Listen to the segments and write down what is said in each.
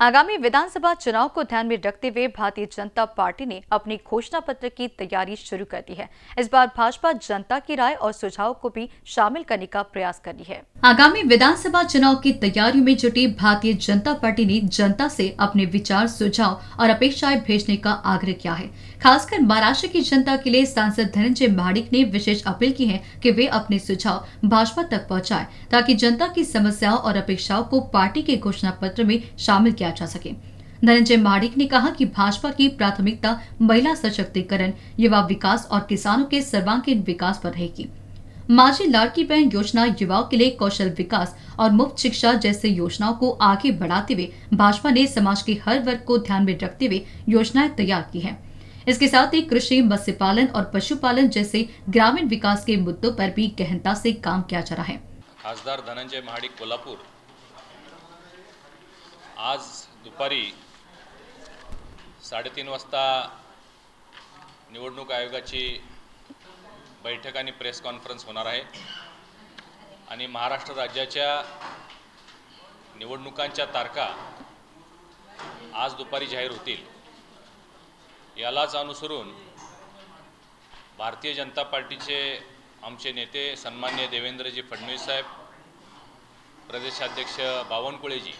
आगामी विधानसभा चुनाव को ध्यान में रखते हुए भारतीय जनता पार्टी ने अपनी घोषणा पत्र की तैयारी शुरू कर दी है। इस बार भाजपा जनता की राय और सुझाव को भी शामिल करने का प्रयास कर रही है। आगामी विधानसभा चुनाव की तैयारियों में जुटी भारतीय जनता पार्टी ने जनता से अपने विचार, सुझाव और अपेक्षाएं भेजने का आग्रह किया है। खासकर महाराष्ट्र की जनता के लिए सांसद धनंजय महाडिक ने विशेष अपील की है कि वे अपने सुझाव भाजपा तक पहुंचाएं, ताकि जनता की समस्याओं और अपेक्षाओं को पार्टी के घोषणा पत्र में शामिल किया जा सके। धनंजय महाडिक ने कहा कि भाजपा की प्राथमिकता महिला सशक्तिकरण, युवा विकास और किसानों के सर्वांगीण विकास पर रहेगी। माझी लाड़की बहन योजना युवाओं के लिए कौशल विकास और मुफ्त शिक्षा जैसे योजनाओं को आगे बढ़ाते हुए भाजपा ने समाज के हर वर्ग को ध्यान में रखते हुए योजनाएं तैयार की हैं। इसके साथ ही कृषि, मत्स्य पालन और पशुपालन जैसे ग्रामीण विकास के मुद्दों पर भी गहनता से काम किया जा रहा है। खासदार धनंजय महाडिक कोल्हापूर आज दुपारी 3:30 वाजता निवडणूक आयोगाची बैठक आणि प्रेस कॉन्फरन्स होणार आहे आणि महाराष्ट्र राज्याच्या निवडणुकांच्या तारखा आज दुपारी जाहीर होतील। यालाच अनुसरून भारतीय जनता पार्टीचे आमचे नेते सन्माननीय देवेंद्रजी फडणवीस साहेब, प्रदेशाध्यक्ष बावनकुळेजी,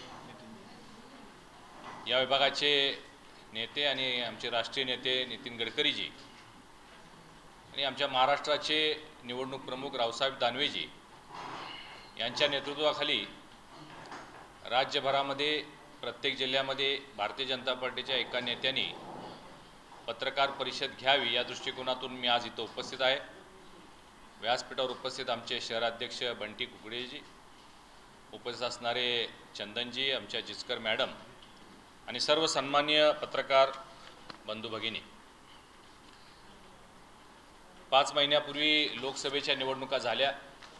या विभागाचे नेते आणि आमचे राष्ट्रीय नेते नितीन गडकरीजी आणि आमच्या महाराष्ट्राचे निवडणूक प्रमुख रावसाहेब दानवेजी यांच्या नेतृत्वाखाली राज्यभरामध्ये प्रत्येक जिल्ह्यामध्ये भारतीय जनता पार्टीच्या एका नेत्यांनी पत्रकार परिषद घ्यावी या दृष्टिकोनातून मी आज इथं उपस्थित आहे। व्यासपीठावर उपस्थित आमचे शहराध्यक्ष बंटी कुकडेजी, उपस्थित असणारे चंदनजी, आमच्या जिचकर मॅडम आणि सर्व सन्माननीय पत्रकार बंधू भगिनी। 5 महिन्यापूर्वी लोकसभेच्या निवडणुका झाल्या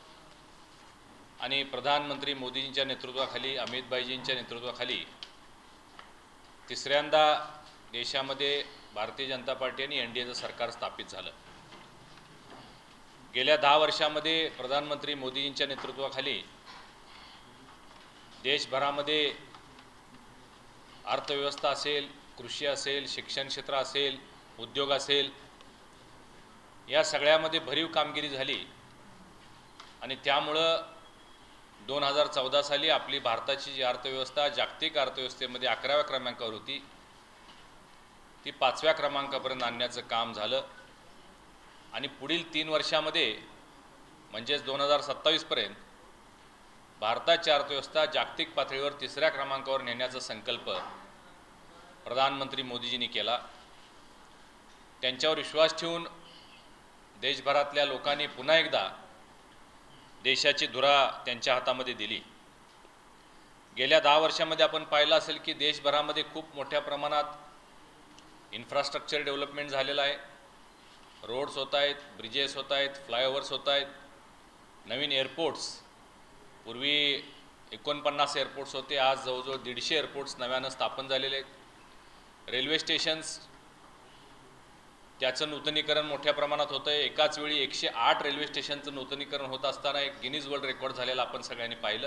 आणि प्रधानमंत्री मोदींच्या नेतृत्वाखाली, अमित भाईजींच्या नेतृत्वाखाली तिसऱ्यांदा देशामध्ये भारतीय जनता पार्टी आणि एनडीएचं सरकार स्थापित झालं। गेल्या 10 वर्षांमध्ये प्रधानमंत्री मोदींच्या नेतृत्वाखाली देशभरामध्ये अर्थव्यवस्था असेल, कृषी असेल, शिक्षण क्षेत्र असेल, उद्योग असेल, या सगळ्यामध्ये भरीव कामगिरी झाली आणि त्यामुळं 2014 साली आपली भारताची जी अर्थव्यवस्था जागतिक अर्थव्यवस्थेमध्ये 11व्या क्रमांकावर होती ती 5व्या क्रमांकापर्यंत आणण्याचं काम झालं आणि पुढील 3 वर्षांमध्ये म्हणजेच 2027 पर्यंत भारताची अर्थव्यवस्था जागतिक पातळीवर 3ऱ्या क्रमांकावर नेण्याचा संकल्प प्रधानमंत्री मोदीजींनी केला। त्यांच्यावर विश्वास ठेवून देशभरातल्या लोकांनी पुन्हा एकदा देशाची धुरा त्यांच्या हातामध्ये दिली। गेल्या 10 वर्षांमध्ये आपण पाहिलं असेल की देशभरामध्ये खूप मोठ्या प्रमाणात इन्फ्रास्ट्रक्चर डेव्हलपमेंट झालेलं आहे। रोड्स होत आहेत, ब्रिजेस होत आहेत, फ्लायओव्हर्स होत आहेत, नवीन एअरपोर्ट्स, पूर्वी 49 एअरपोर्ट्स होते, आज जवळजवळ 150 एअरपोर्ट्स नव्यानं स्थापन झालेले आहेत। रेल्वे स्टेशन्स त्याचं नूतनीकरण मोठ्या प्रमाणात होतं आहे। एकाच वेळी 108 रेल्वे स्टेशनचं नूतनीकरण होत असताना एक गिनीज वर्ल्ड रेकॉर्ड झालेला आपण सगळ्यांनी पाहिलं।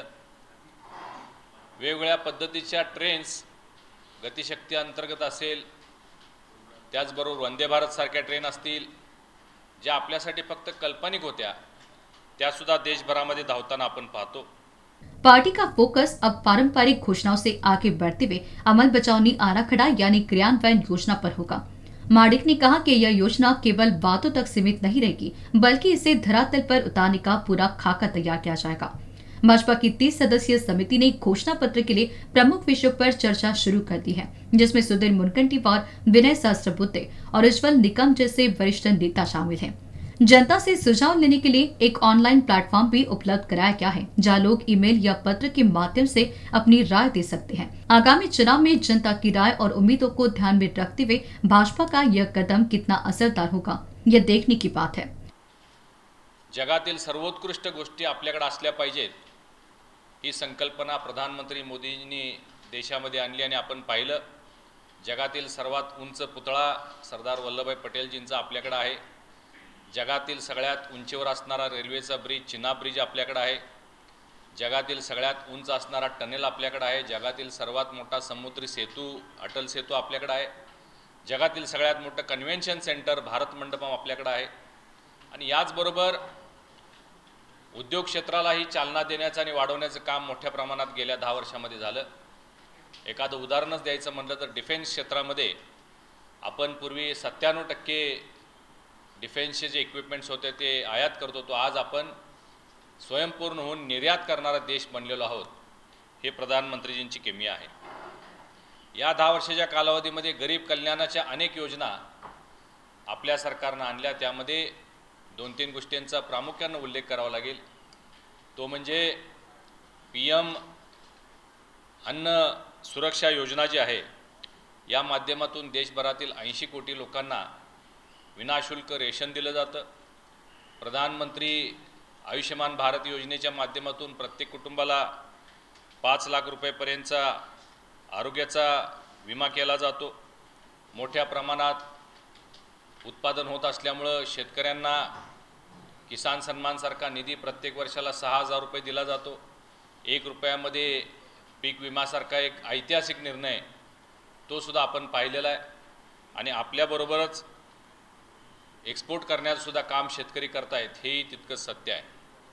वेगवेगळ्या पद्धतीच्या ट्रेन्स, गतिशक्ती अंतर्गत असेल, त्याचबरोबर वंदे भारत सारख्या ट्रेन असतील, ज्या आपल्यासाठी फक्त काल्पनिक होत्या, त्यासुद्धा देशभरामध्ये धावताना आपण पाहतो। पार्टी का फोकस अब पारंपरिक घोषणाओं से आगे बढ़ते हुए अमल बचावनी आराखड़ा यानी क्रियान्वयन योजना पर होगा। महाडिक ने कहा कि यह योजना केवल बातों तक सीमित नहीं रहेगी, बल्कि इसे धरातल पर उतारने का पूरा खाका तैयार किया जाएगा। भाजपा की 30 सदस्यीय समिति ने घोषणा पत्र के लिए प्रमुख विषयों पर चर्चा शुरू कर दी है, जिसमें सुधीर मुनगंटीवार, विनय सहस्त्रबुद्धे और उज्जवल निकम जैसे वरिष्ठ नेता शामिल हैं। जनता से सुझाव लेने के लिए एक ऑनलाइन प्लेटफॉर्म भी उपलब्ध कराया गया है, जहां लोग ईमेल या पत्र के माध्यम से अपनी राय दे सकते हैं। आगामी चुनाव में जनता की राय और उम्मीदों को ध्यान में रखते हुए भाजपा का यह कदम कितना असरदार होगा, यह देखने की बात है। जगातील सर्वोत्कृष्ट गोष्टी आपल्याकडे असल्या पाहिजेत, ही संकल्पना प्रधानमंत्री मोदींनी देशामध्ये आणली आणि आपण पाहिलं जगातील सर्वात उंच पुतळा सरदार वल्लभभाई पटेलजींचा आपल्याकडे आहे। जगातील सगळ्यात उंचीवर असणारा रेल्वेचा ब्रिज, चिनाब ब्रिज आपल्याकडे आहे। जगातील सगळ्यात उंच असणारा टनेल आपल्याकडे आहे, जगातील सर्वात मोठा समुद्री सेतू अटल सेतू आपल्याकडे आहे, जगातील सगळ्यात मोठं कन्व्हेन्शन सेंटर भारत मंडपम आपल्याकडे आहे आणि याचबरोबर उद्योग क्षेत्रालाही चालना देण्याचं आणि वाढवण्याचं काम मोठ्या प्रमाणात गेल्या 10 वर्षांमध्ये झालं. एखादं उदाहरणच द्यायचं म्हटलं तर डिफेन्स क्षेत्रामध्ये आपण पूर्वी 97% डिफेन्सचे जे इक्विपमेंट्स होते ते आयात करत होतो. आज आपण स्वयंपूर्ण होऊन निर्यात करणारा देश बनलेलो आहोत. हे प्रधानमंत्रीजींची किमया आहे. या 10 वर्षाच्या कालावधीमध्ये गरीब कल्याणाच्या अनेक योजना आपल्या सरकारनं आणल्या. त्यामध्ये 2-3 गोष्टींचा प्रामुख्याने उल्लेख करावा लागेल. तो म्हणजे PM अन्न सुरक्षा योजना जी आहे, या माध्यमातून देशभरातील 80 कोटी लोकांना विनाशुल्क रेशन दिलं जातं. प्रधानमंत्री आयुष्यमान भारत योजनेच्या माध्यमातून प्रत्येक कुटुंबाला 5 लाख रुपयेपर्यंतचा आरोग्याचा विमा केला जातो. मोठ्या प्रमाणात उत्पादन होत असल्यामुळं शेतकऱ्यांना किसान सन्मानसारखा निधी प्रत्येक वर्षाला 6,000 रुपये दिला जातो. 1 रुपयामध्ये पीक विमासारखा एक ऐतिहासिक निर्णय तो सुद्धा आपण पाहिलेला आहे आणि आपल्याबरोबरच एक्सपोर्ट करण्याचं सुद्धा काम शेतकरी करतायत, हेही तितकंच सत्य आहे.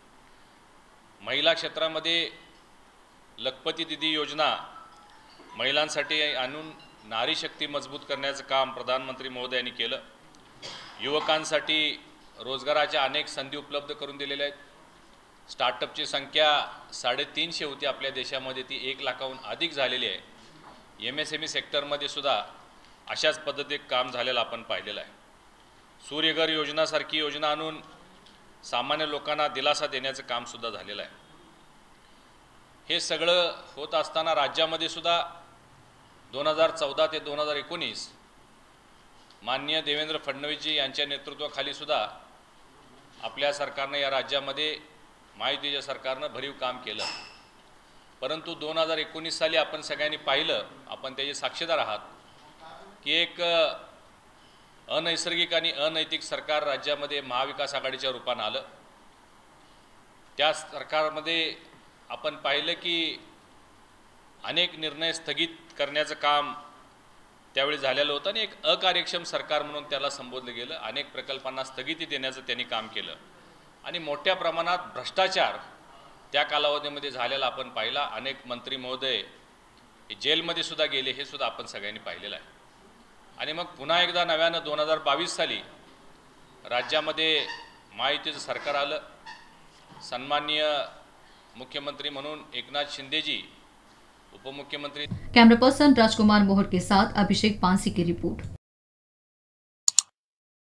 महिला क्षेत्रामध्ये लखपती दीदी योजना महिलांसाठी आणून नारी शक्ती मजबूत करण्याचं काम प्रधानमंत्री महोदयांनी केलं. युवकांसाठी रोजगाराच्या अनेक संधी उपलब्ध करून दिलेल्या आहेत. स्टार्टअपची संख्या 350 होती आपल्या देशामध्ये, ती 1 लाखाहून अधिक झालेली आहे. MSME सेक्टरमध्ये सुद्धा अशाच पद्धतीत काम झालेलं आपण पाहिलेलं आहे. सूर्यघर योजनासारखी योजना आणून सामान्य लोकांना दिलासा देण्याचं काम सुद्धा झालेलं आहे. हे सगळं होत असताना राज्यामध्ये सुद्धा 2014 ते 2019 माननीय देवेंद्र फडणवीसजी यांच्या नेतृत्वाखाली सुद्धा आपल्या सरकारनं या राज्यामध्ये महायुतीच्या सरकारनं भरीव काम केलं. परंतु 2019 साली आपण सगळ्यांनी पाहिलं, आपण त्याचे साक्षीदार आहात, की एक अनैसर्गिक आणि अनैतिक सरकार राज्यामध्ये महाविकास आघाडीच्या रूपानं आलं. त्या सरकारमध्ये आपण पाहिलं की अनेक निर्णय स्थगित करण्याचं काम त्यावेळी झालेलं होतं आणि एक अकार्यक्षम सरकार म्हणून त्याला संबोधलं गेलं. अनेक प्रकल्पांना स्थगिती देण्याचं त्यांनी काम केलं आणि मोठ्या प्रमाणात भ्रष्टाचार त्या कालावधीमध्ये झालेला आपण पाहिला. अनेक मंत्री महोदय जेलमध्ये सुद्धा गेले, हे सुद्धा आपण सगळ्यांनी पाहिलेलं आहे. आणि मग पुन्हा एकदा नव्यानं 2022 साली राज्यामध्ये महायुतीचं सरकार आलं. सन्माननीय मुख्यमंत्री म्हणून एकनाथ शिंदेजी, उपमुख्यमंत्री कैमरा पर्सन राजकुमार मोहर के साथ अभिषेक पांसी की रिपोर्ट।